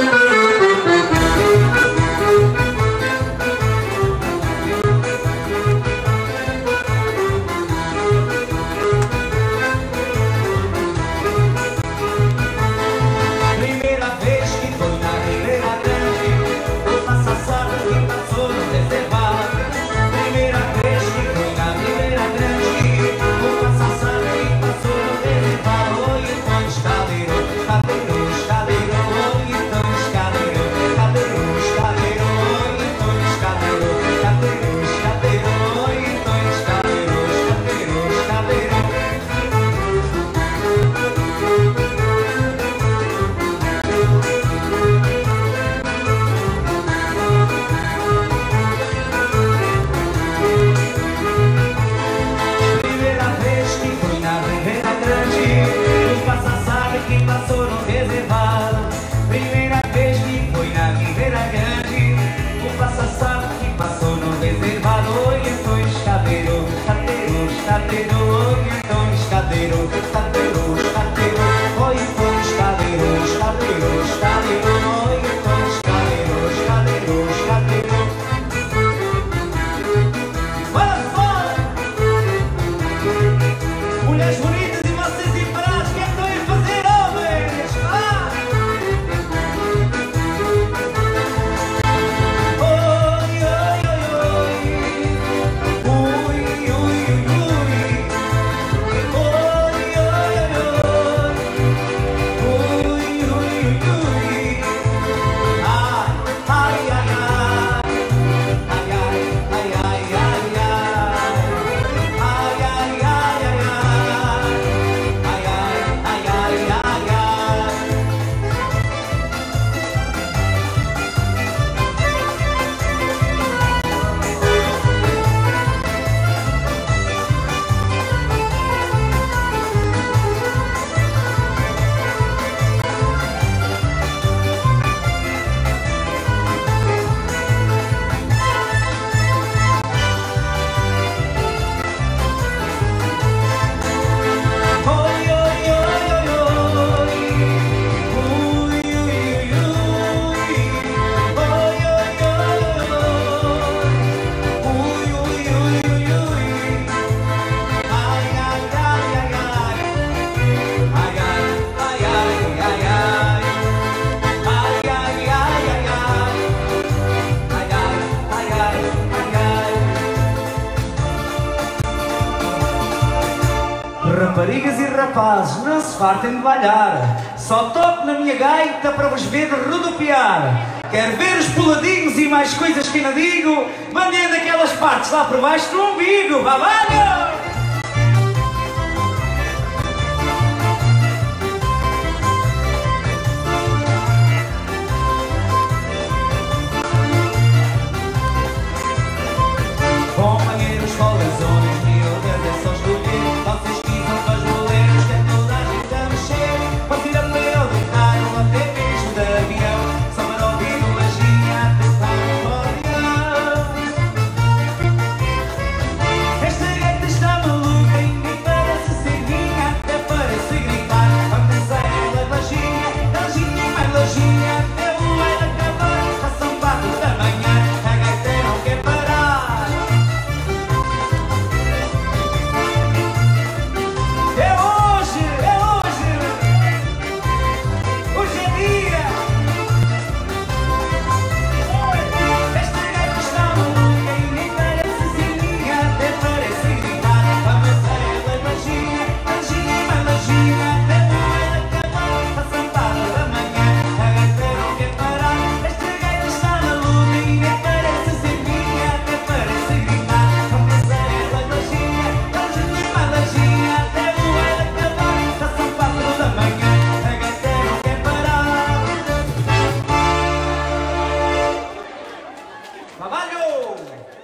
Raparigas e rapazes, não se fartem de balhar. Só toco na minha gaita para vos ver rodopiar. Quero ver os puladinhos e mais coisas que ainda digo. Mandem daquelas partes lá por baixo do umbigo. Babalho! Companheiros, colas, zonas, miúdas, é só escolher. Vocês quiser para os boleiros, que é toda a gente a mexer. Pode ir a pé ou de carro, até mesmo de avião, só para ouvir o lajinha a tocar no acordeão. Esta gata está maluca e nem parece ser minha, até parece gritar. Vamos a ela, lajinha e mais lajinha, até o baile acabar. Já são 4 da manhã, a gaita não quer parar. Trabalho!